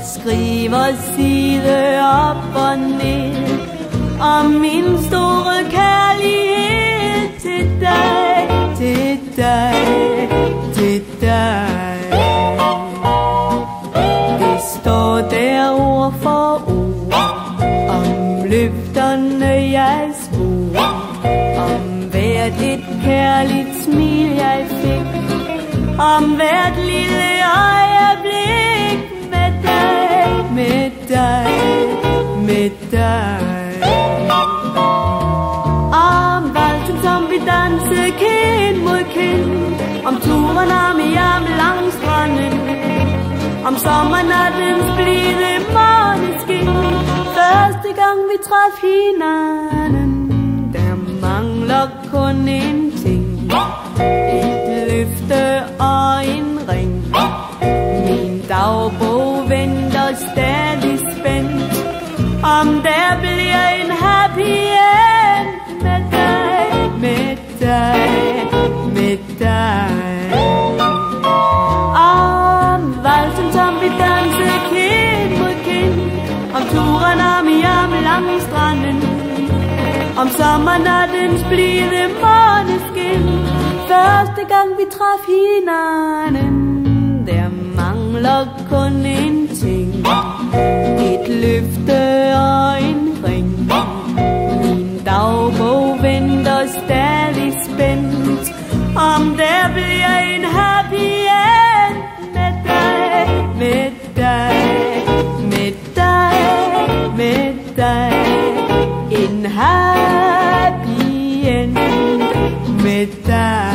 skriver side op og ned om min store kærlighed til dig, til dig, til dig. Det står der ord for ord om løfterne jeg svor, om hvert et kærligt smil jeg fik, om hvert lille øjeblik med dig, med dig, med dig. Om valsen som vi dansede kind mod kind, om turen arm i arm langs stranden, om sommernattens blide morgenskin, første gang vi traf hinanden. Der mangler kun en ting, et løfte og en ring. Min dagbog venter stadig spændt, om der bliver en happy end med dig, med dig, med dig. Om valsen som vi dansede kind mod kind, om turen arm i arm langs stranden, om sommernattens blide morgenskin, første gang vi traf hinanden. Der mangler kun en ting, et løfte og en ring. Min dagbog venter stadig spændt, om der bliver en happy end med dig, med dig, med dig, med dig. En happy end med dig.